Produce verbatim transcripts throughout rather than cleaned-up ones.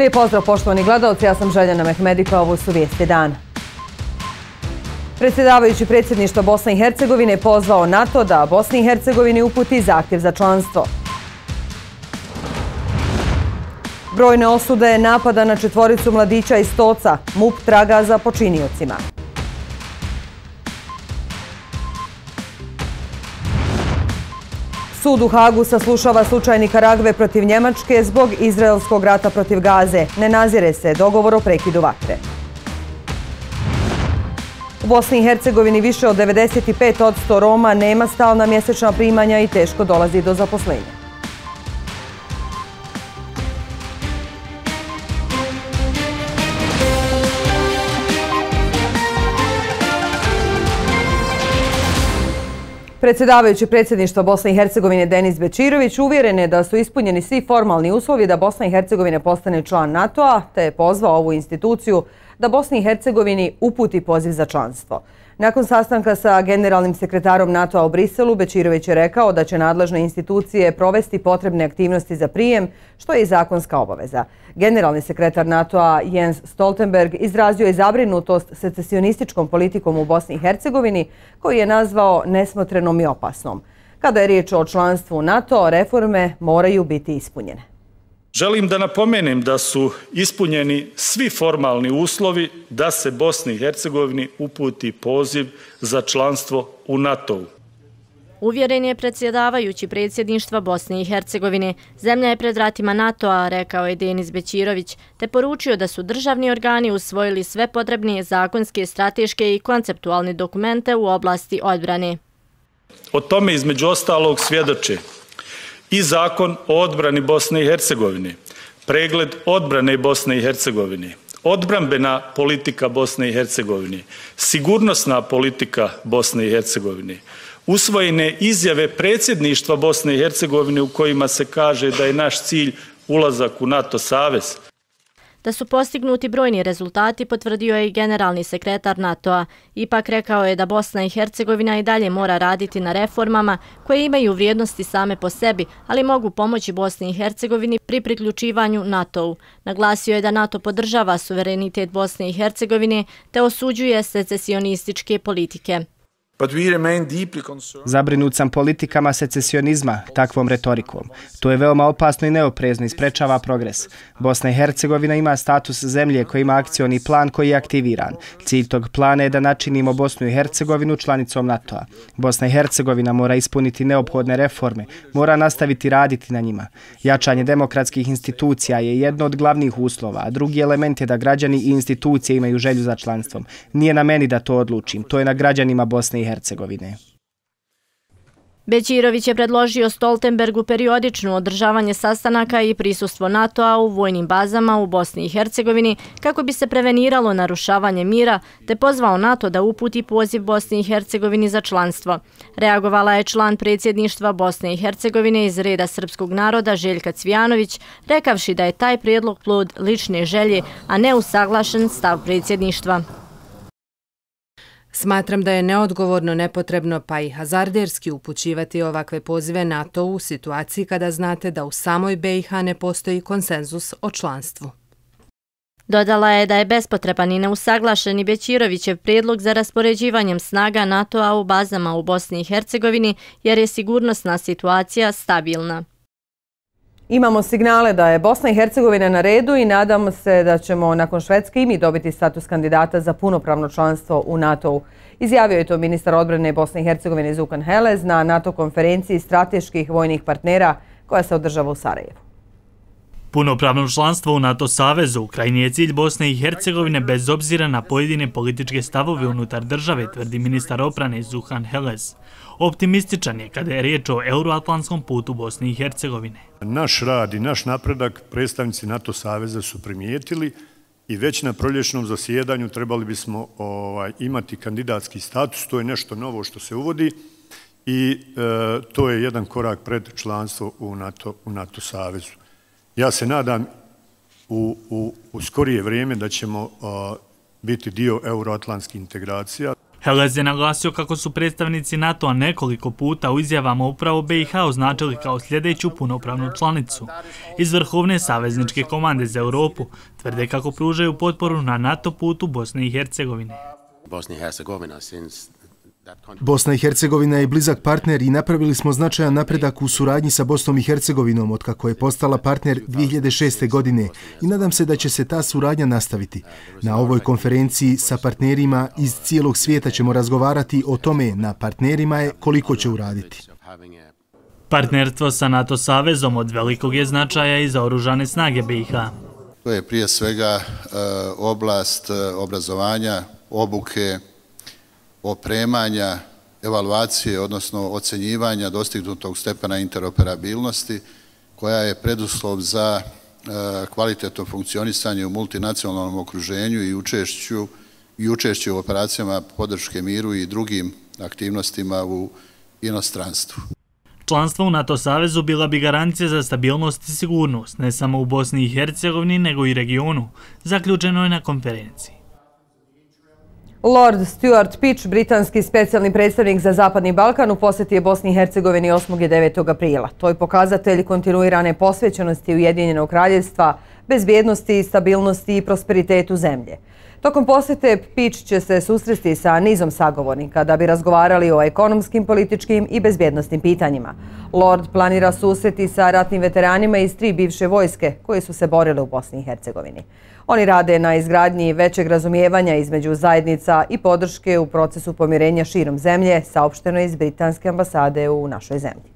Lijep pozdrav poštovani gledalci, ja sam Željana Mehmedika, ovo su vijesti dana. Predsjedavajući predsjedništva Bosne i Hercegovine pozvao NATO da Bosni i Hercegovini uputi zahtjev za članstvo. Brojne osude napada na četvoricu mladića iz Stoca, MUP traga za počiniocima. Sud u Hagu saslušava slučaj Nikaragve protiv Njemačke zbog izraelskog rata protiv Gaze. Ne nazire se dogovor o prekidu vatre. U Bosni i Hercegovini više od devedeset pet posto Roma nema stalna mjesečna primanja i teško dolazi do zaposlenja. Predsjedavajući predsjedništva Bosne i Hercegovine Denis Bećirović uvjeren je da su ispunjeni svi formalni uslovi da Bosna i Hercegovina postane član NATO-a, te je pozvao ovu instituciju da Bosni i Hercegovini uputi poziv za članstvo. Nakon sastanka sa generalnim sekretarom NATO-a u Briselu, Bećirović je rekao da će nadležne institucije provesti potrebne aktivnosti za prijem, što je i zakonska obaveza. Generalni sekretar NATO-a Jens Stoltenberg izrazio je zabrinutost secesionističkom politikom u Bosni i Hercegovini, koju je nazvao nesmotrenom i opasnom. Kada je riječ o članstvu NATO, reforme moraju biti ispunjene. Želim da napomenem da su ispunjeni svi formalni uslovi da se Bosni i Hercegovini uputi poziv za članstvo u NATO-u. Uvjeren je predsjedavajući predsjedništva Bosne i Hercegovine. Zemlja je pred vratima NATO-a, rekao je Denis Bećirović, te poručio da su državni organi usvojili sve potrebne zakonske, strateške i konceptualne dokumente u oblasti odbrane. O tome između ostalog svjedoče i Zakon o odbrani Bosne i Hercegovine, pregled odbrane Bosne i Hercegovine, odbrambena politika Bosne i Hercegovine, sigurnosna politika Bosne i Hercegovine, usvojene izjave predsjedništva Bosne i Hercegovine u kojima se kaže da je naš cilj ulazak u NATO savez. Da su postignuti brojni rezultati, potvrdio je i generalni sekretar NATO-a. Ipak rekao je da Bosna i Hercegovina i dalje mora raditi na reformama koje imaju vrijednosti same po sebi, ali mogu pomoći Bosni i Hercegovini pri priključivanju NATO-u. Naglasio je da NATO podržava suverenitet Bosne i Hercegovine te osuđuje secesionističke politike. Zabrinut sam politikama secesionizma, takvom retorikom. To je veoma opasno i neoprezno i sprečava progres. Bosna i Hercegovina ima status zemlje koja ima akcioni plan koji je aktiviran. Cilj tog plana je da načinimo Bosnu i Hercegovinu članicom NATO-a. Bosna i Hercegovina mora ispuniti neophodne reforme, mora nastaviti raditi na njima. Jačanje demokratskih institucija je jedno od glavnih uslova, a drugi element je da građani i institucije imaju želju za članstvom. Nije na meni da to odlučim, to je na građanima Bosne i Hercegovine. Bećirović je predložio Stoltenbergu periodično održavanje sastanaka i prisustvo NATO-a u vojnim bazama u Bosni i Hercegovini kako bi se preveniralo narušavanje mira, te pozvao NATO da uputi poziv Bosni i Hercegovini za članstvo. Reagovala je član predsjedništva Bosne i Hercegovine iz reda srpskog naroda Željka Cvijanović, rekavši da je taj prijedlog plod lične želje, a ne usaglašen stav predsjedništva. Smatram da je neodgovorno, nepotrebno pa i hazarderski upućivati ovakve pozive NATO-u u situaciji kada znate da u samoj B i H ne postoji konsenzus o članstvu. Dodala je da je bespotreban i neusaglašen i Bećirovićev prijedlog za raspoređivanjem snaga NATO-a u bazama u Bosni i Hercegovini jer je sigurnosna situacija stabilna. Imamo signale da je Bosna i Hercegovina na redu i nadamo se da ćemo nakon Švedske i mi dobiti status kandidata za punopravno članstvo u NATO-u. Izjavio je to ministar odbrane Bosne i Hercegovine Zukan Helez na NATO konferenciji strateških vojnih partnera koja se održava u Sarajevu. Punopravno članstvo u NATO savezu krajnji je cilj Bosne i Hercegovine bez obzira na pojedine političke stavove unutar države, tvrdi ministar odbrane Zukan Helez. Optimističan je kada je riječ o euroatlantskom putu Bosne i Hercegovine. Naš rad i naš napredak predstavnici NATO saveza su primijetili i već na proljećnom zasjedanju trebali bismo ovaj, imati kandidatski status. To je nešto novo što se uvodi i e, to je jedan korak pred članstvo u NATO, u NATO savezu. Ja se nadam u, u, u skorije vrijeme da ćemo a, biti dio euroatlantskih integracija. Helez je naglasio kako su predstavnici NATO-a nekoliko puta u izjavama upravo B i H označili kao sljedeću punopravnu članicu. Iz Vrhovne savezničke komande za Europu tvrde kako pružaju potporu na NATO putu Bosne i Hercegovine. Bosna i Hercegovina je blizak partner i napravili smo značajan napredak u suradnji sa Bosnom i Hercegovinom otkako je postala partner dvije hiljade šeste. godine i nadam se da će se ta suradnja nastaviti. Na ovoj konferenciji sa partnerima iz cijelog svijeta ćemo razgovarati o tome, na partnerima je koliko će uraditi. Partnerstvo sa NATO savezom od velikog je značaja i za oružane snage B i H. To je prije svega oblast obrazovanja, obuke, opremanja, evaluacije, odnosno ocenjivanja dostignutog stepena interoperabilnosti, koja je preduslov za kvalitetno funkcionisanje u multinacionalnom okruženju i učešću, i učešće u operacijama podrške miru i drugim aktivnostima u inostranstvu. Članstvo u NATO savezu bila bi garancija za stabilnost i sigurnost, ne samo u Bosni i Hercegovini, nego i regionu, zaključeno je na konferenciji. Lord Stuart Peach, britanski specijalni predstavnik za Zapadni Balkan, u posjeti je Bosni i Hercegovini osmog i devetog aprila. To je pokazatelj kontinuirane posvećenosti Ujedinjenog kraljevstva, bezbjednosti, stabilnosti i prosperitetu zemlje. Tokom posjete Peach će se susresti sa nizom sagovornika da bi razgovarali o ekonomskim, političkim i bezbjednostnim pitanjima. Lord planira susreti sa ratnim veteranima iz tri bivše vojske koje su se borile u Bosni i Hercegovini. Oni rade na izgradnji većeg razumijevanja između zajednica i podrške u procesu pomirenja širom zemlje, saopšteno iz britanske ambasade u našoj zemlji.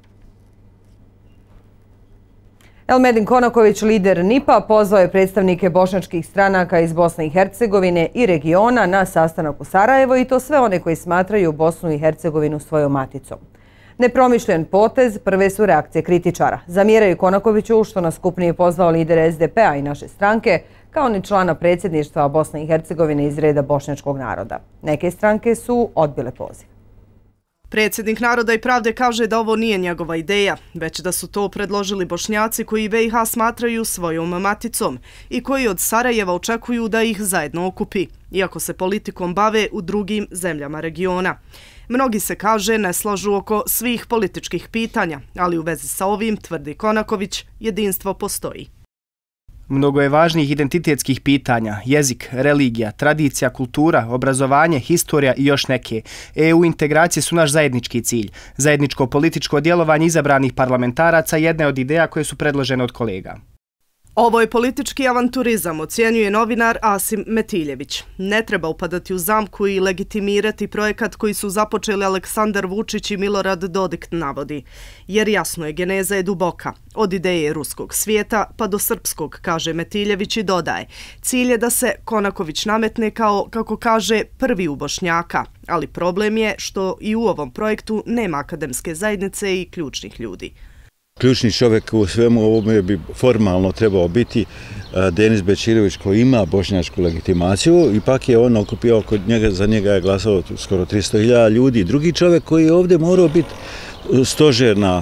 Elmedin Konaković, lider N I P-a, pozvao je predstavnike bošnjačkih stranaka iz Bosne i Hercegovine i regiona na sastanak u Sarajevo, i to sve one koji smatraju Bosnu i Hercegovinu svojom maticom. Nepromišljen potez prve su reakcije kritičara. Zamjeraju Konakoviću što na skup nije pozvao lider S D P-a i naše stranke, kao ni člana predsjedništva Bosne i Hercegovine iz reda bošnjačkog naroda. Neke stranke su odbile poziv. Predsjednik Naroda i pravde kaže da ovo nije njegova ideja, već da su to predložili Bošnjaci koji B i H smatraju svojom maticom i koji od Sarajeva očekuju da ih zajedno okupi, iako se politikom bave u drugim zemljama regiona. Mnogi se, kaže, ne slažu oko svih političkih pitanja, ali u vezi sa ovim, tvrdi Konaković, jedinstvo postoji. Mnogo je važnijih identitetskih pitanja, jezik, religija, tradicija, kultura, obrazovanje, historija i još neke. E U integracije su naš zajednički cilj. Zajedničko političko djelovanje izabranih parlamentaraca jedna je od ideja koje su predložene od kolega. Ovo je politički avanturizam, ocjenjuje novinar Asim Metiljević. Ne treba upadati u zamku i legitimirati projekat koji su započeli Aleksandar Vučić i Milorad Dodik, navodi. Jer jasno je, geneza je duboka. Od ideje ruskog svijeta pa do srpskog, kaže Metiljević i dodaje. Cilj je da se Konaković nametne kao, kako kaže, prvi u Bošnjaka. Ali problem je što i u ovom projektu nema akademske zajednice i ključnih ljudi. Ključni čovjek u svemu ovome bi formalno trebao biti Denis Bećirović, koji ima bošnjačku legitimaciju, ipak je on okupio, kod njega, za njega je glasalo skoro tristo hiljada ljudi. Drugi čovjek koji je ovdje morao biti stožerna,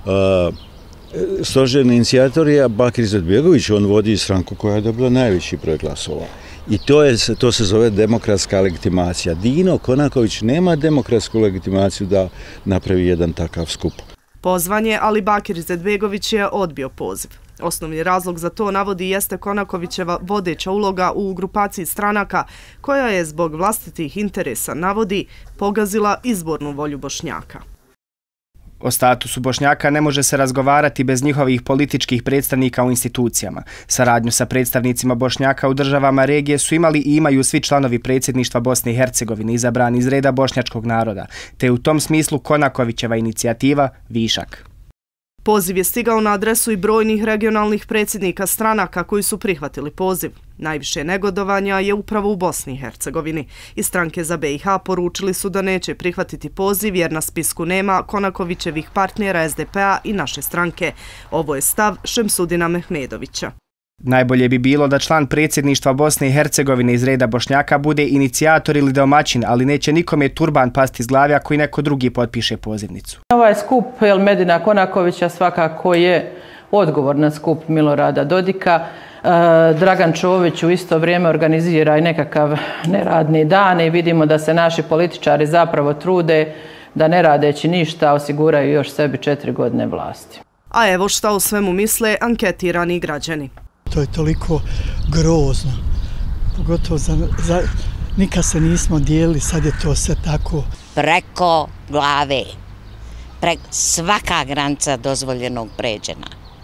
stožerni inicijator je Bakir Izetbegović, on vodi stranku koja je dobila najveći broj glasova. I to, je, to se zove demokratska legitimacija. Dino Konaković nema demokratsku legitimaciju da napravi jedan takav skup. Pozvan je, ali Bakir Izetbegović je odbio poziv. Osnovni razlog za to, navodi, jeste Konakovićeva vodeća uloga u grupaciji stranaka koja je zbog vlastitih interesa, navodi, pogazila izbornu volju Bošnjaka. O statusu Bošnjaka ne može se razgovarati bez njihovih političkih predstavnika u institucijama. Saradnju sa predstavnicima Bošnjaka u državama regije su imali i imaju svi članovi predsjedništva Bosne i Hercegovine izabrani iz reda bošnjačkog naroda, te u tom smislu Konakovićeva inicijativa višak. Poziv je stigao na adresu i brojnih regionalnih predsjednika stranaka koji su prihvatili poziv. Najviše negodovanja je upravo u Bosni i Hercegovini. Iz stranke za B i H poručili su da neće prihvatiti poziv jer na spisku nema Konakovićevih partnera S D P-a i naše stranke. Ovo je stav Šemsudina Mehmedovića. Najbolje bi bilo da član predsjedništva Bosne i Hercegovine iz reda Bošnjaka bude inicijator ili domaćin, ali neće nikome turban pasti iz glavi ako i neko drugi potpiše pozivnicu. Ovaj skup Elmedina Konakovića svakako je odgovor na skup Milorada Dodika. Dragan Čović u isto vrijeme organizira i nekakav neradni dan i vidimo da se naši političari zapravo trude da ne radeći ništa osiguraju još sebi četiri godine vlasti. A evo šta o svemu misle anketirani građani. To je toliko grozno, pogotovo za, za, nikad se nismo dijelili, sad je to sve tako. Preko glave, Pre, svaka granica dozvoljenog pređena.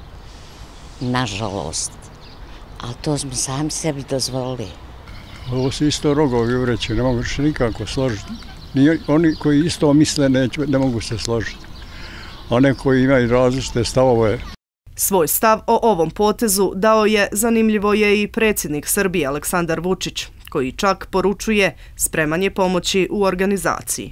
Nažalost, ali to smo sami sebi dozvolili. Ovo su isto rogovi vreće, ne mogu se nikako složiti. Oni koji isto misle ne, ne mogu se složiti. One koji imaju različite stavove. Svoj stav o ovom potezu dao je, zanimljivo je, i predsjednik Srbije Aleksandar Vučić, koji čak poručuje spremanje pomoći u organizaciji.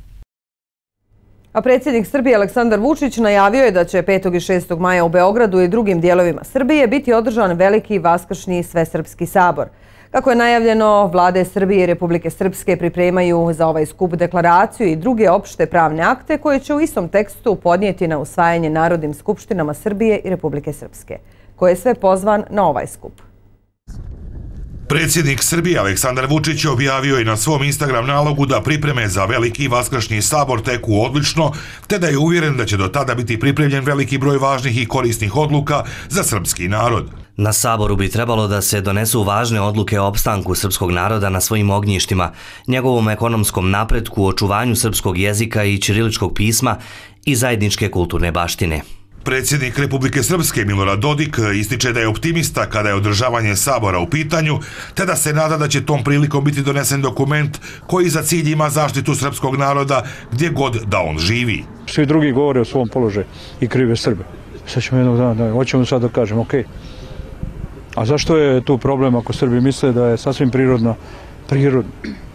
A predsjednik Srbije Aleksandar Vučić najavio je da će petog i šestog maja u Beogradu i drugim dijelovima Srbije biti održan veliki vaskršnji svesrpski sabor. Kako je najavljeno, vlade Srbije i Republike Srpske pripremaju za ovaj skup deklaraciju i druge opšte pravne akte koje će u istom tekstu podnijeti na usvajanje Narodnim skupštinama Srbije i Republike Srpske, koji je sve pozvan na ovaj skup. Predsjednik Srbije Aleksandar Vučić objavio je na svom Instagram nalogu da pripreme za veliki vaskršnji sabor teku odlično, te da je uvjeren da će do tada biti pripremljen veliki broj važnih i korisnih odluka za srpski narod. Na saboru bi trebalo da se donesu važne odluke o opstanku srpskog naroda na svojim ognjištima, njegovom ekonomskom napretku, očuvanju srpskog jezika i ćiriličkog pisma i zajedničke kulturne baštine. Predsjednik Republike Srpske Milorad Dodik ističe da je optimista kada je održavanje sabora u pitanju, te da se nada da će tom prilikom biti donesen dokument koji za cilj ima zaštitu srpskog naroda gdje god da on živi. Svi drugi govore o svom položaju i krive Srbe. Sad ćemo jednog dana, da, hoćemo sad da kažem, ok. A zašto je tu problem ako Srbi misle da je sasvim prirodna, prirodna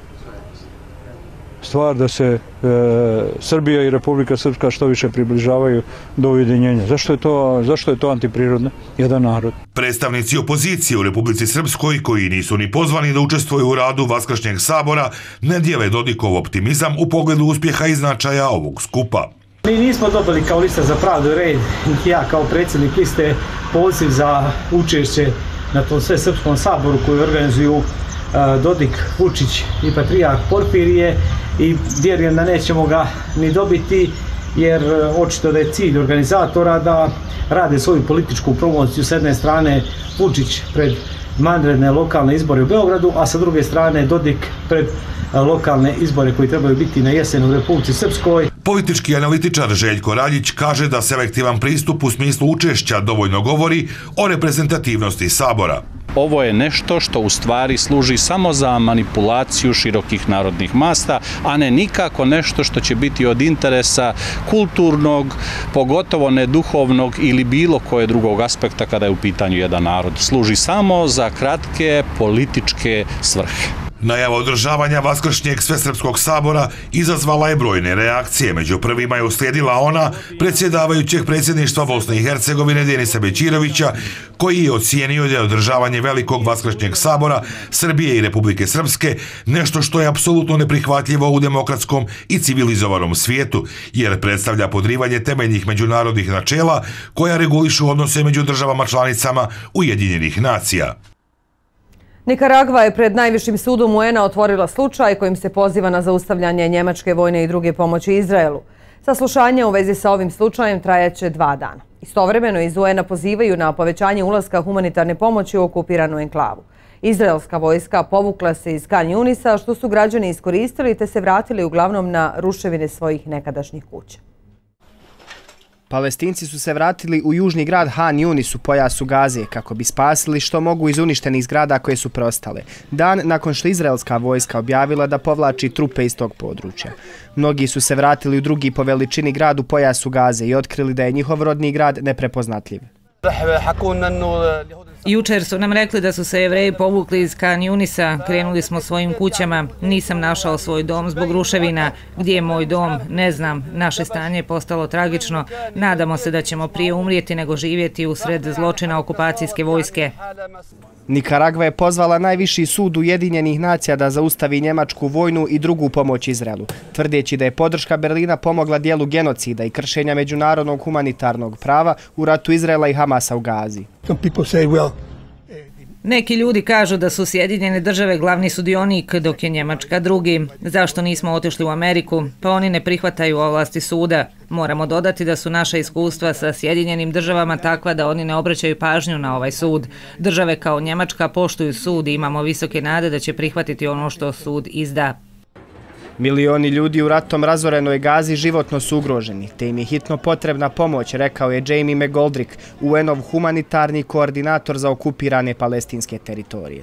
stvar da se e, Srbija i Republika Srpska što više približavaju do ujedinjenja? Zašto je to, zašto je to antiprirodno? Jedan narod. Predstavnici opozicije u Republici Srpskoj, koji nisu ni pozvani da učestvuju u radu Vaskršnjeg sabora, ne dijele Dodikov optimizam u pogledu uspjeha i značaja ovog skupa. Mi nismo dobili kao lista za pravdu i red, niti ja kao predsjednik liste, poziv za učešće na tom svesrpskom saboru koji organizuju Dodik, Vučić i patrijarh Porfirije, i vjerujem da nećemo ga ni dobiti, jer očito da je cilj organizatora da rade svoju političku promociju. S jedne strane Vučić pred vanredne lokalne izbore u Beogradu, a sa druge strane Dodik pred lokalne izbore koji trebaju biti na jesen u Republici Srpskoj. Politički analitičar Željko Raljić kaže da selektivan pristup u smislu učešća dovoljno govori o reprezentativnosti sabora. Ovo je nešto što u stvari služi samo za manipulaciju širokih narodnih masa, a ne nikako nešto što će biti od interesa kulturnog, pogotovo ne duhovnog ili bilo koje drugog aspekta kada je u pitanju jedan narod. Služi samo za kratke političke svrhe. Najava održavanja Vaskršnjeg svesrpskog sabora izazvala je brojne reakcije. Među prvima je uslijedila ona predsjedavajućeg predsjedništva Bosne i Hercegovine Denisa Bećirovića, koji je ocijenio da je održavanje velikog Vaskršnjeg sabora Srbije i Republike Srpske nešto što je apsolutno neprihvatljivo u demokratskom i civilizovanom svijetu, jer predstavlja podrivanje temeljnih međunarodnih načela koja regulišu odnose među državama članicama Ujedinjenih nacija. Nikaragva je pred najvišim sudom U N A otvorila slučaj kojim se poziva na zaustavljanje njemačke vojne i druge pomoći Izraelu. Saslušanje u vezi sa ovim slučajem trajaće dva dana. Istovremeno iz U N A pozivaju na povećanje ulaska humanitarne pomoći u okupiranu enklavu. Izraelska vojska povukla se iz Kan Junisa, što su građani iskoristili, te se vratili uglavnom na ruševine svojih nekadašnjih kuća. Palestinci su se vratili u južni grad Han Yunis u pojasu Gaze kako bi spasili što mogu iz uništenih zgrada koje su preostale. Dan nakon što izraelska vojska objavila da povlači trupe iz tog područja. Mnogi su se vratili u drugi po veličini grad u pojasu Gaze i otkrili da je njihov rodni grad neprepoznatljiv. Jučer su nam rekli da su se Jevreji povukli iz Kan Junisa, krenuli smo svojim kućama, nisam našao svoj dom zbog ruševina. Gdje je moj dom? Ne znam, naše stanje je postalo tragično, nadamo se da ćemo prije umrijeti nego živjeti u sred zločina okupacijske vojske. Nikaragva je pozvala najviši sud Ujedinjenih nacija da zaustavi njemačku vojnu i drugu pomoć Izraelu, tvrdeći da je podrška Berlina pomogla dijelu genocida i kršenja međunarodnog humanitarnog prava u ratu Izraela i Hamasa u Gazi. Neki ljudi kažu da su Sjedinjene države glavni sudionik, dok je Njemačka drugi. Zašto nismo otišli u Ameriku? Pa oni ne prihvataju ovlasti suda. Moramo dodati da su naša iskustva sa Sjedinjenim državama takva da oni ne obraćaju pažnju na ovaj sud. Države kao Njemačka poštuju sud i imamo visoke nade da će prihvatiti ono što sud izda. Milioni ljudi u ratom razorenoj Gazi životno su ugroženi, te im je hitno potrebna pomoć, rekao je Jamie McGoldrick, U N-ov humanitarni koordinator za okupirane palestinske teritorije.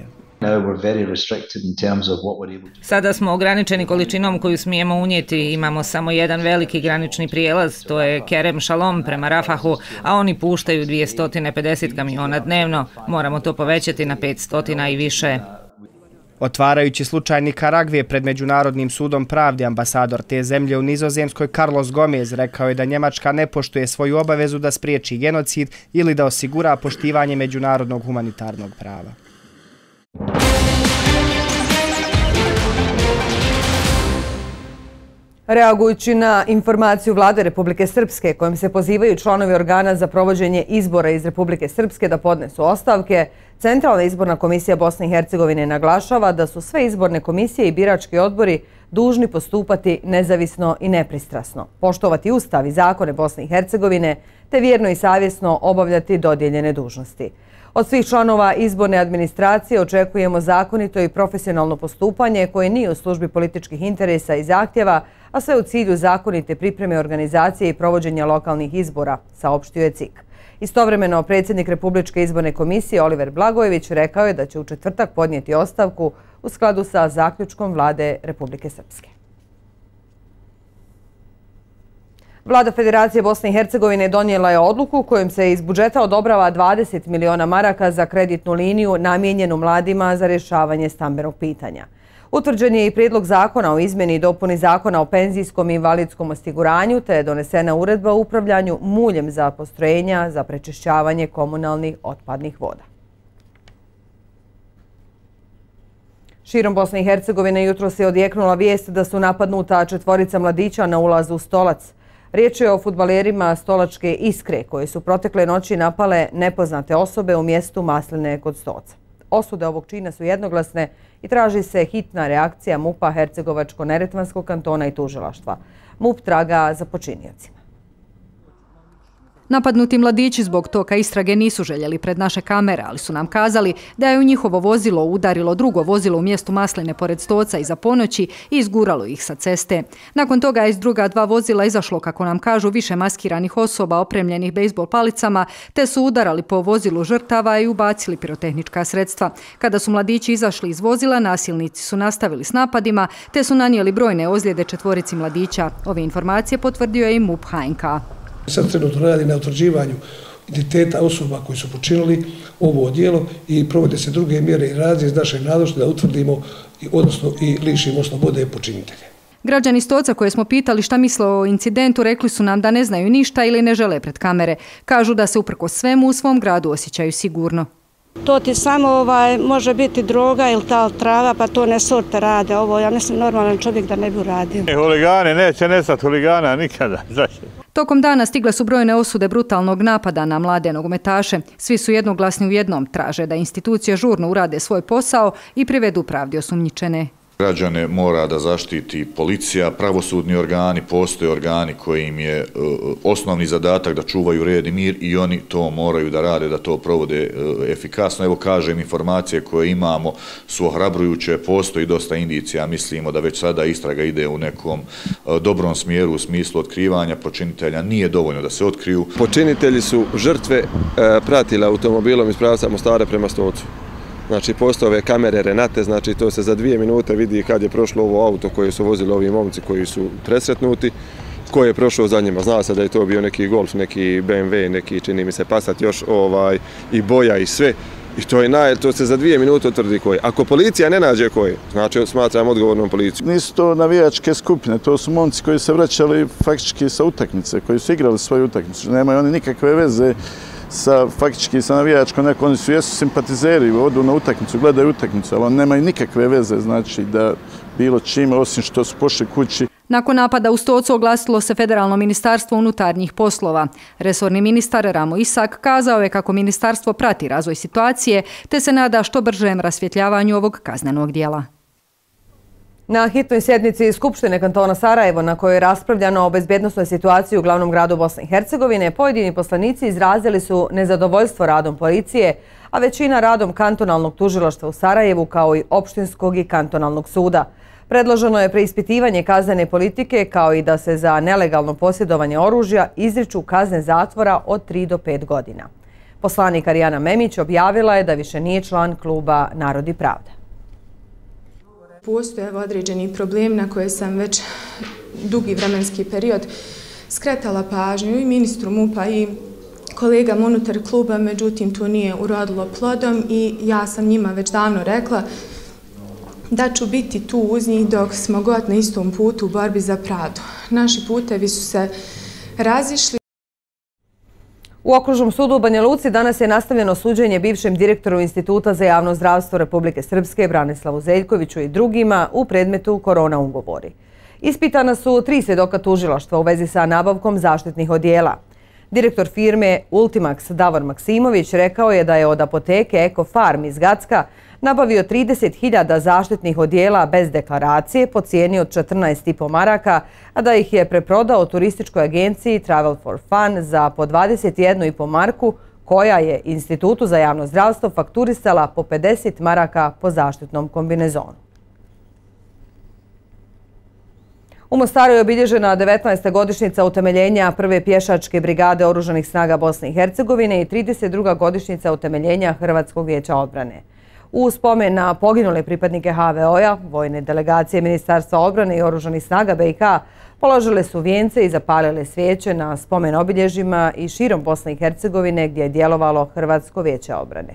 Sada smo ograničeni količinom koju smijemo unijeti. Imamo samo jedan veliki granični prijelaz, to je Kerem Shalom prema Rafahu, a oni puštaju dvjesto pedeset kamiona dnevno. Moramo to povećati na petsto i više. Otvarajući slučaj Nikaragve pred Međunarodnim sudom pravde, ambasador te zemlje u Nizozemskoj Carlos Gomez rekao je da Njemačka ne poštuje svoju obavezu da spriječi genocid ili da osigura poštivanje međunarodnog humanitarnog prava. Reagujući na informaciju Vlade Republike Srpske kojim se pozivaju članovi organa za provođenje izbora iz Republike Srpske da podnesu ostavke, Centralna izborna komisija Bosne i Hercegovine naglašava da su sve izborne komisije i birački odbori dužni postupati nezavisno i nepristrasno, poštovati Ustav i zakone Bosne i Hercegovine te vjerno i savjesno obavljati dodijeljene dužnosti. Od svih članova izborne administracije očekujemo zakonito i profesionalno postupanje koje nije u službi političkih interesa i zahtjeva, a sve u cilju zakonite pripreme organizacije i provođenja lokalnih izbora, saopštio je C I K. Istovremeno, predsjednik Republičke izborne komisije Oliver Blagojević rekao je da će u četvrtak podnijeti ostavku u skladu sa zaključkom Vlade Republike Srpske. Vlada Federacije Bosne i Hercegovine donijela je odluku kojom se iz budžeta odobrava dvadeset miliona maraka za kreditnu liniju namijenjenu mladima za rješavanje stambenog pitanja. Utvrđen je i prijedlog zakona o izmjeni i dopuni zakona o penzijskom i invalidskom osiguranju, te je donesena uredba o upravljanju muljem za postrojenja za prečišćavanje komunalnih otpadnih voda. Širom Bosne i Hercegovine jutro se odjeknula vijest da su napadnuta četvorica mladića na ulazu u Stolac. Riječ je o fudbalerima Stolačke Iskre koje su protekle noći napale nepoznate osobe u mjestu Masline kod Stoca. Osude ovog čina su jednoglasne i traži se hitna reakcija MUP-a Hercegovačko-Neretvanskog kantona i tužilaštva. MUP traga za počiniocima. Napadnuti mladići zbog toga istrage nisu željeli pred naše kamere, ali su nam kazali da je u njihovo vozilo udarilo drugo vozilo u mjestu Masline pored Stoca iza ponoći i izguralo ih sa ceste. Nakon toga je iz druga dva vozila izašlo, kako nam kažu, više maskiranih osoba opremljenih bejsbol palicama, te su udarali po vozilu žrtava i ubacili pirotehnička sredstva. Kada su mladići izašli iz vozila, nasilnici su nastavili s napadima, te su nanijeli brojne ozljede četvorici mladića. Ove informacije potvrdio je i MUP H N K. Sad trenutno radi na utvrđivanju identiteta osoba koji su počinili ovo djelo i provode se druge mjere i razine iz našeg nadležnosti da utvrdimo, odnosno i lišimo slobode počinitelje. Građani Stoca koje smo pitali šta misle o incidentu rekli su nam da ne znaju ništa ili ne žele pred kamere. Kažu da se uprkos svemu u svom gradu osjećaju sigurno. To ti samo ovaj, može biti droga ili ta trava, pa to ne sorte rade. Ovo, ja mislim, normalan čovjek da ne bi uradio. Huligane, neće nestati huligana nikada. Zašto? Tokom dana stigle su brojne osude brutalnog napada na mlade nogometaše. Svi su jednoglasni u jednom, traže da institucije žurno urade svoj posao i privedu pravdi osumnjičene. Građane mora da zaštiti policija, pravosudni organi, postoje organi koji im je osnovni zadatak da čuvaju red i mir i oni to moraju da rade, da to provode efikasno. Evo kažem, informacije koje imamo su ohrabrujuće, postoji dosta indicija, mislimo da već sada istraga ide u nekom dobrom smjeru u smislu otkrivanja počinitelja, nije dovoljno da se otkriju. Počinitelji su žrtve pratili automobilom iz pravca Mostara prema Stocu. Znači, postoje ove kamere Renate, znači to se za dvije minute vidi kad je prošlo ovo auto koje su vozili ovi momci koji su presretnuti, ko je prošao za njima. Zna se da je to bio neki Golf, neki B M W, neki, čini mi se, Passat još ovaj, i boja i sve. I to je naj, to se za dvije minute utvrdi koji. Ako policija ne nađe koji, znači smatram odgovornom policiju. Nisu to navijačke skupine, to su momci koji se vraćali faktički sa utakmice, koji su igrali svoju utakmicu. Nemaju oni nikakve veze sa faktički sa navijačkom, neko, oni su jesu simpatizeri, odu na utakmicu, gledaju utakmicu, ali oni nemaju nikakve veze, znači da bilo čime, osim što su pošli kući. Nakon napada u Stocu oglasilo se Federalno ministarstvo unutarnjih poslova. Resorni ministar Ramo Isak kazao je kako ministarstvo prati razvoj situacije te se nada što bržem rasvjetljavanju ovog kaznenog dijela. Na hitnoj sjednici Skupštine kantona Sarajevo, na kojoj je raspravljano o bezbjednosnoj situaciji u glavnom gradu Bosne i Hercegovine, pojedini poslanici izrazili su nezadovoljstvo radom policije, a većina radom kantonalnog tužilaštva u Sarajevu kao i opštinskog i kantonalnog suda. Predloženo je preispitivanje kaznene politike kao i da se za nelegalno posjedovanje oružja izriču kazne zatvora od tri do pet godina. Poslanik Arijana Memić objavila je da više nije član kluba Narod i pravda. Postoje određeni problem na koje sam već dugi vremenski period skretala pažnju i ministru MUP-a i kolegama unutar kluba, međutim to nije urodilo plodom i ja sam njima već davno rekla da ću biti tu uz njih dok smo god na istom putu u borbi za pravdu. Naši putevi su se razišli. U Okružnom sudu u Banja Luci danas je nastavljeno suđenje bivšem direktoru Instituta za javno zdravstvo Republike Srpske Branislavu Zeljkoviću i drugima u predmetu korona ugovori. Ispitana su tri svjedoka tužilaštva u vezi sa nabavkom zaštitnih odijela. Direktor firme Ultimax Davor Maksimović rekao je da je od apoteke Eko Farm iz Gacka nabavio trideset hiljada zaštitnih odijela bez deklaracije po cijeni od četrnaest i po maraka, a da ih je preprodao turističkoj agenciji Travel for Fun za po dvadeset jednu i po marku, koja je Institutu za javno zdravstvo fakturisala po pedeset maraka po zaštitnom kombinezonu. U Mostaru je obilježena devetnaesta godišnjica utemeljenja prve pješačke brigade Oružanih snaga Bosne i Hercegovine i trideset druga godišnjica utemeljenja Hrvatskog vijeća odbrane. U spomen na poginule pripadnike ha ve o-a, vojne delegacije Ministarstva odbrane i Oružanih snaga be i ka položile su vijence i zapalile svijeće na spomen obilježjima i širom Bosne i Hercegovine gdje je djelovalo Hrvatsko vijeće odbrane.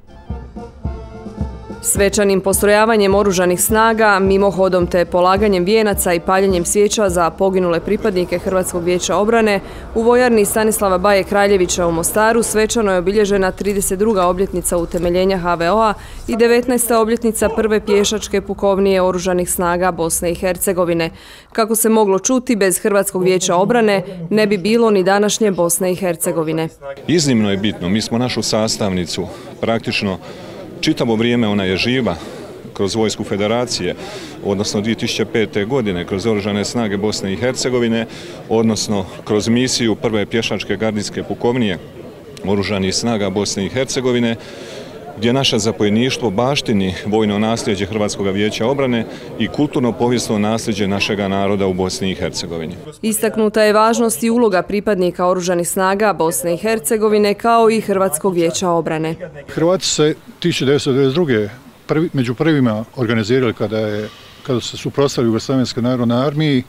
Svečanim postrojavanjem oružanih snaga, mimohodom te polaganjem vijenaca i paljenjem svijeća za poginule pripadnike Hrvatskog vijeća obrane, u vojarni Stanislava Baje Kraljevića u Mostaru svečano je obilježena trideset druga obljetnica utemeljenja ha ve o-a i devetnaesta obljetnica prve pješačke pukovnije oružanih snaga Bosne i Hercegovine. Kako se moglo čuti, bez Hrvatskog vijeća obrane ne bi bilo ni današnje Bosne i Hercegovine. Iznimno je bitno, mi smo našu sastavnicu praktično čitavo vrijeme, ona je živa kroz Vojsku Federacije, odnosno dvije tisuće pete. godine kroz Oružane snage Bosne i Hercegovine, odnosno kroz misiju prve pješačke gardijske pukovnije Oružanih snaga Bosne i Hercegovine, gdje naše zapovjedništvo baštini vojno nasljeđe Hrvatskog vijeća obrane i kulturno-povijesno nasljeđe našega naroda u Bosni i Hercegovini. Istaknuta je važnost i uloga pripadnika Oružanih snaga Bosne i Hercegovine kao i Hrvatskog vijeća obrane. Hrvati se tisuću devetsto devedeset druge. Prvi, među prvima organizirali kada, je, kada se suprotstavili Jugoslavenskoj narodnoj armiji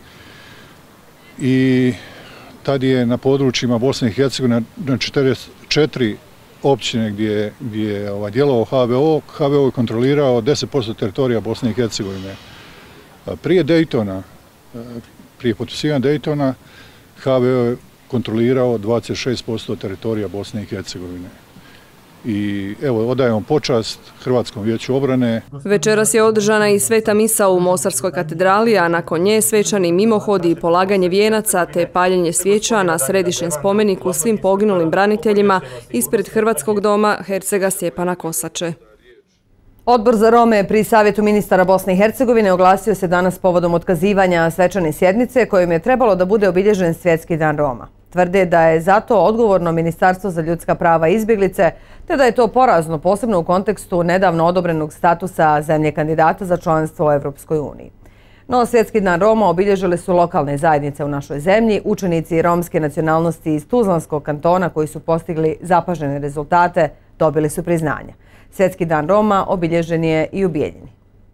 i tad je na područjima Bosne i Hercegovine na četrdeset četiri općine gdje, gdje je ovaj, djelovao ha ve o. ha ve o je kontrolirao deset posto teritorija Bosne i Hercegovine. Prije Daytona, prije potpisivanja Daytona, ha ve o je kontrolirao dvadeset šest posto teritorija Bosne i Hercegovine. I evo, odajemo počast Hrvatskom vijeću obrane. Večeras je održana i sveta misa u Mostarskoj katedrali, a nakon nje svečani mimohodi i polaganje vijenaca te paljenje svijeća na središnjem spomeniku svim poginulim braniteljima ispred Hrvatskog doma Hercega Stjepana Kosače. Odbor za Rome pri Savjetu ministara Bosne i Hercegovine oglasio se danas povodom otkazivanja svečane sjednice kojim je trebalo da bude obilježen Svjetski dan Roma. Tvrde da je zato odgovorno Ministarstvo za ljudska prava i izbjeglice, te da je to porazno posebno u kontekstu nedavno odobrenog statusa zemlje kandidata za članstvo u Evropskoj uniji. No, Svjetski dan Roma obilježile su lokalne zajednice u našoj zemlji, učenici romske nacionalnosti iz Tuzlanskog kantona koji su postigli zapažene rezultate, dobili su priznanja. Svjetski dan Roma obilježen je i u Bijeljini.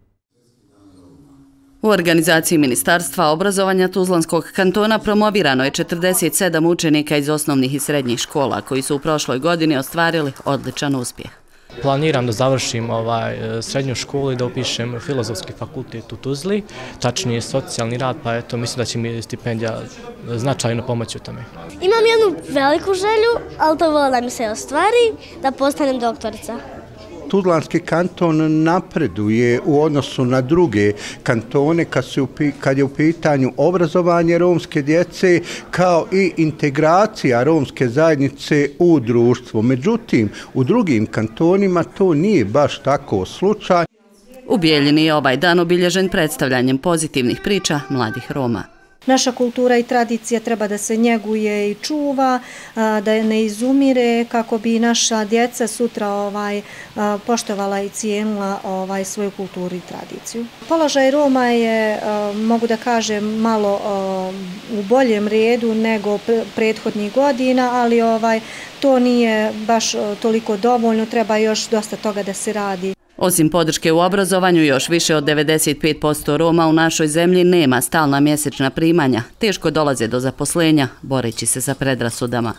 U organizaciji Ministarstva obrazovanja Tuzlanskog kantona promovirano je četrdeset sedam učenika iz osnovnih i srednjih škola koji su u prošloj godini ostvarili odličan uspjeh. Planiram da završim ovaj, srednju školu i da upišem filozofski fakultet u Tuzli, tačnije socijalni rad, pa eto, mislim da će mi stipendija značajno pomoći u tome. Imam jednu veliku želju, ali to volim da mi se ostvari, da postanem doktorica. Tuzlanski kanton napreduje u odnosu na druge kantone kad, su, kad je u pitanju obrazovanje romske djece kao i integracija romske zajednice u društvo. Međutim, u drugim kantonima to nije baš tako slučaj. U Bijeljini je ovaj dan obilježen predstavljanjem pozitivnih priča mladih Roma. Naša kultura i tradicija treba da se njeguje i čuva, da ne izumire kako bi naša djeca sutra ovaj, poštovala i cijenila ovaj, svoju kulturu i tradiciju. Položaj Roma je, mogu da kažem, malo u boljem redu nego prethodnih godina, ali ovaj, to nije baš toliko dovoljno, treba još dosta toga da se radi. Osim podrške u obrazovanju, još više od devedeset pet posto Roma u našoj zemlji nema stalna mjesečna primanja. Teško dolaze do zaposlenja, boreći se sa predrasudama.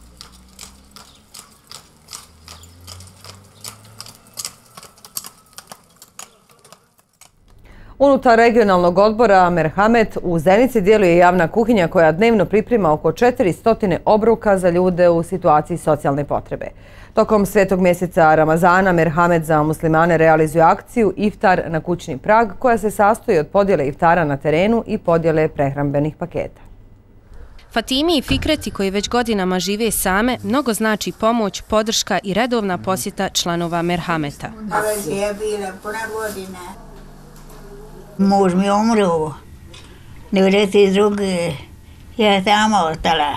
Unutar regionalnog odbora Merhamet u Zenici djeluje javna kuhinja koja dnevno priprema oko četiristo obroka za ljude u situaciji socijalne potrebe. Tokom svetog mjeseca Ramazana Merhamet za muslimane realizuje akciju Iftar na kućni prag koja se sastoji od podjele iftara na terenu i podjele prehrambenih paketa. Fatimi i Fikreti koji već godinama žive same, mnogo znači pomoć, podrška i redovna posjeta članova Merhameta. Muž mi je umro, devedeset druge ja sama ostala.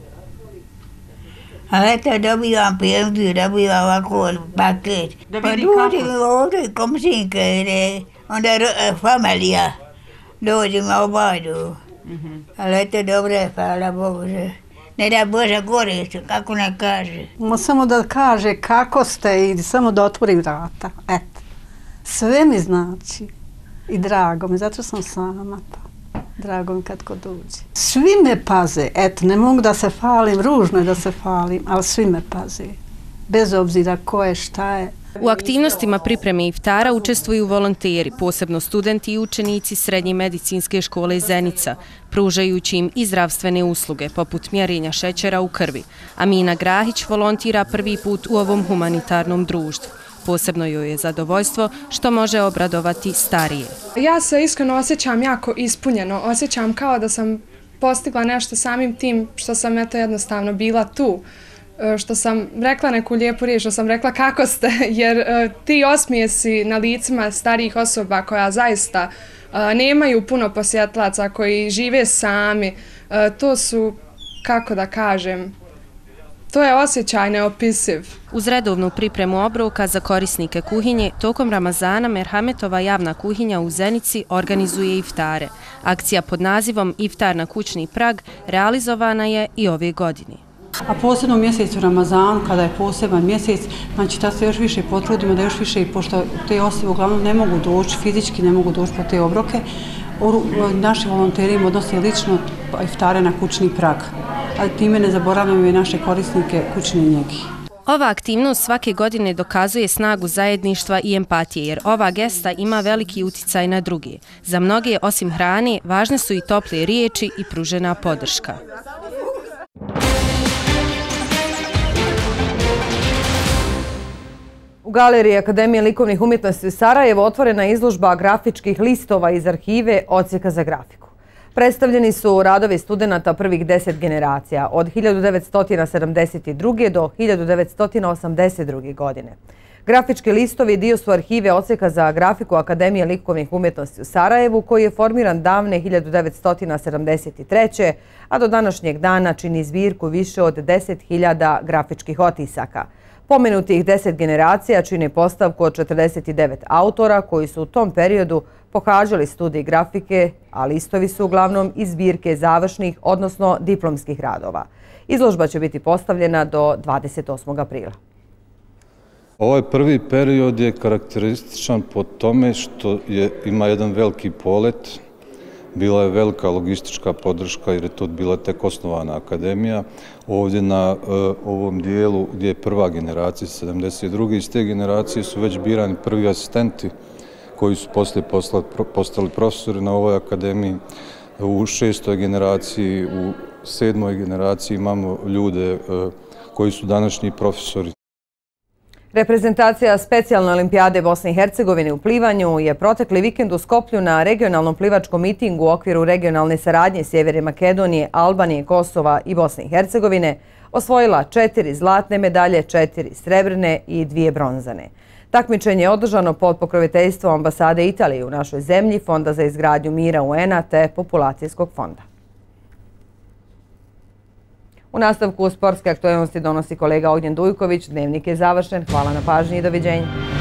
A eto dobivam penziju, dobivam ovako paket. Pa dođe mi ovdje komšinke, onda familija, dođe mi obadu. Ali eto dobro je, hvala Bogu. Ne da Boža goricu, kako ne kaže. Samo da kaže kako ste i samo da otvori vrata, eto. Sve mi znači. I drago mi, zato sam sama pa. Drago mi kad ko dođe. Svi me paze, eto, ne mogu da se falim, ružno je da se falim, ali svi me paze. Bez obzira ko je, šta je. U aktivnostima pripreme iftara učestvuju volonteri, posebno studenti i učenici Srednje medicinske škole Zenica, pružajući im i zdravstvene usluge, poput mjerenja šećera u krvi. Amina Grahić volontira prvi put u ovom humanitarnom društvu. Posebno joj je zadovoljstvo što može obradovati starije. Ja se iskreno osjećam jako ispunjeno, osjećam kao da sam postigla nešto samim tim što sam eto jednostavno bila tu, što sam rekla neku lijepu riječ, što sam rekla kako ste, jer ti osmijesi na licima starijih osoba koja zaista nemaju puno posjetlaca, koji žive sami, to su, kako da kažem, to je osjećaj neopisiv. Uz redovnu pripremu obroka za korisnike kuhinje, tokom Ramazana Merhametova javna kuhinja u Zenici organizuje iftare. Akcija pod nazivom Iftar na kućni prag realizovana je i ove godine. A posebno u mjesecu Ramazanu, kada je poseban mjesec, znači da se još više potrudimo, da još više, pošto te osobe uglavnom ne mogu doći, fizički ne mogu doći po te obroke, naši volonteri im odnose lično iftare na kućni prag. Ali time ne zaboravljamo i naše korisnike kućne njege. Ova aktivnost svake godine dokazuje snagu zajedništva i empatije, jer ova gesta ima veliki uticaj na druge. Za mnoge, osim hrane, važne su i tople riječi i pružena podrška. U Galeriji Akademije likovnih umjetnosti u Sarajevu otvorena je izložba grafičkih listova iz arhive Odsjeka za grafiku. Predstavljeni su radovi studenata prvih deset generacija od hiljadu devetsto sedamdeset druge. do hiljadu devetsto osamdeset druge. godine. Grafički listovi dio su arhive Odsjeka za grafiku Akademije likovnih umjetnosti u Sarajevu, koji je formiran davne hiljadu devetsto sedamdeset treće. a do današnjeg dana čini zbirku više od deset hiljada grafičkih otisaka. Pomenutih deset generacija čine postavku od četrdeset devet autora koji su u tom periodu pohađali studij grafike, a listovi su uglavnom iz zbirke završnih, odnosno diplomskih radova. Izložba će biti postavljena do dvadeset osmog aprila. Ovaj prvi period je karakterističan po tome što je, ima jedan veliki polet. Bila je velika logistička podrška jer je to bila tek osnovana akademija. Ovdje na uh, ovom dijelu gdje je prva generacija, sedamdeset druge. Iz te generacije su već birani prvi asistenti koji su poslije postali, postali profesori na ovoj akademiji. U šestoj generaciji, u sedmoj generaciji imamo ljude uh, koji su današnji profesori. Reprezentacija specijalne olimpijade Bosne i Hercegovine u plivanju je protekli vikend u Skoplju na regionalnom plivačkom mitingu u okviru regionalne saradnje Sjeverne Makedonije, Albanije, Kosova i Bosne i Hercegovine osvojila četiri zlatne medalje, četiri srebrne i dvije bronzane. Takmičenje je održano pod pokroviteljstvom ambasade Italije u našoj zemlji, Fonda za izgradnju mira U N-a te Populacijskog fonda. U nastavku sportske aktualnosti donosi kolega Ognjen Dujković. Dnevnik je završen. Hvala na pažnji i doviđenja.